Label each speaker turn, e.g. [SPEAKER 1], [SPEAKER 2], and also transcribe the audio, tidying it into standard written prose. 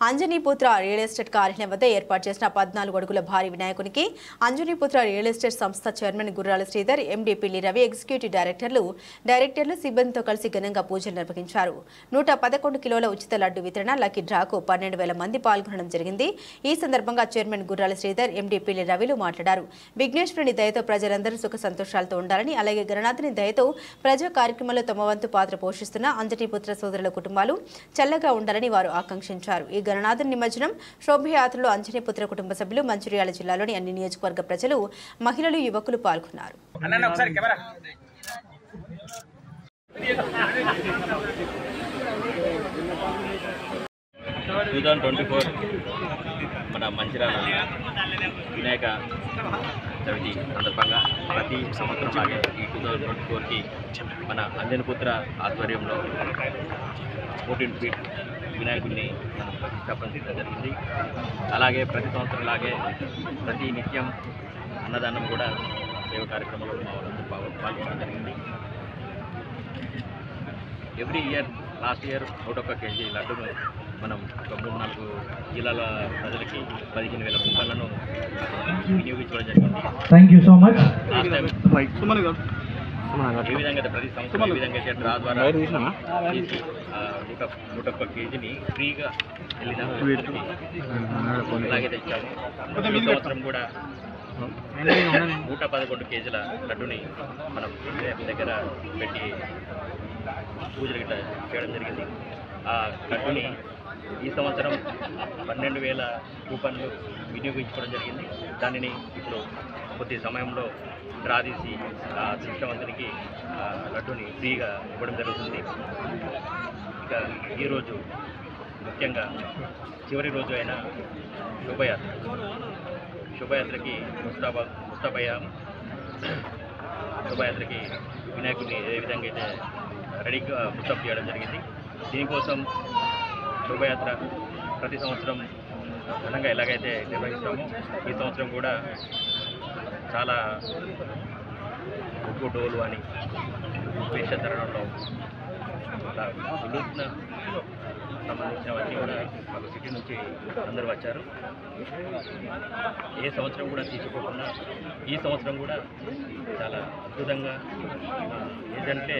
[SPEAKER 1] Anjaniputra real estate కార్యాలయం వద్ద ఏర్పాటు చేసిన 14 అడుగుల భారీ వినాయకునికి అంజనీపుత్ర రియల్ ఎస్టేట్ సంస్థ చైర్మన్ గుర్రాల శ్రీధర్, ఎండీ పిల్లి రవి, ఎగ్జిక్యూటివ్ డైరెక్టర్లు సిబ్బందితో కలిసి ఘనంగా పూజలు నిర్వహించారు. 111 కిలోల ఉచిత లడ్డు వితరణ, లక్కీ డ్రాకు 12,000 మంది పాల్గొనడం జరిగింది. ఈ సందర్భంగా చైర్మన్ గుర్రాల శ్రీధర్, ఎండీ పిల్లి రవిలు మాట్లాడారు. విఘ్నేశ్వరుని దయతో ప్రజలందరూ సుఖ సంతోషాలతో ఉండాలని, అలాగే గణనాథుని దయతో ప్రజా కార్యక్రమాల్లో తమ వంతు పాత్ర పోషిస్తున్న అంజనీపుత్ర సోదరుల కుటుంబాలు చల్లగా ఉండాలని వారు ఆకాంక్షించారు. ఈ గణనాథుని నిమజ్జనం శోభయాత్రలో అంజనీపుత్ర కుటుంబ సభ్యులు, మంచిర్యాల జిల్లాలోని అన్ని నియోజకవర్గ ప్రజలు, మహిళలు, యువకులు పాల్గొన్నారు.
[SPEAKER 2] 2024 మన మంచిర్యాల వినాయక చవితి సందర్భంగా ప్రతి సంవత్సరం లాగే ఈ 2024కి మన అంజనీపుత్ర ఆధ్వర్యంలో 14 ఫీట్ వినాయకుడిని మనం ప్రతిష్టాపన చేయడం జరిగింది. అలాగే ప్రతి సంవత్సరం లాగే ప్రతి నిత్యం అన్నదానం కూడా సేవ కార్యక్రమంలో పాల్గొనడం జరిగింది. Every year last year 101 KG లడ్డును మనం ఒక 3-4 జిల్లాల ప్రజలకి 15,000 రూపాయలను వినియోగించడం జరిగింది. లాస్ట్ టైం ఈ విధంగా ప్రతి సంవత్సరం ఈ విధంగా అయితే డ్రా ద్వారా 101 కేజీని ఫ్రీగా వెళ్ళిన ఇలాగే తెచ్చాము. ఈ సంవత్సరం కూడా 111 కేజీల లడ్డుని మనం దగ్గర పెట్టి పూజలు గిట్ట చేయడం జరిగింది. ఆ లడ్డుని ఈ సంవత్సరం 12,000 కూపన్లు వినియోగించుకోవడం జరిగింది. దానిని ఇప్పుడు కొద్ది సమయంలో డ్రా తీసి అదృష్టవంతునికి లడ్డుని ఫ్రీగా ఇవ్వడం జరుగుతుంది. ఇక ఈరోజు ముఖ్యంగా చివరి రోజు అయిన శోభయాత్రకి ముస్తాబయ్య శోభయాత్రకి వినాయకుడిని ఏ విధంగా అయితే రెడీగా ముస్తాబ్ చేయడం జరిగింది. దీనికోసం శోభయాత్ర ప్రతి సంవత్సరం ఘనంగా ఎలాగైతే నిర్వహిస్తామో ఈ సంవత్సరం కూడా చాలా ఉప్పు డోలు అని వేషధరణలో వినూత్న సంబంధించినవన్నీ కూడా మాకు సిటీ నుంచి అందరూ వచ్చారు. ఏ సంవత్సరం కూడా తీసుకోకుండా ఈ సంవత్సరం కూడా చాలా అద్భుతంగా ఏంటంటే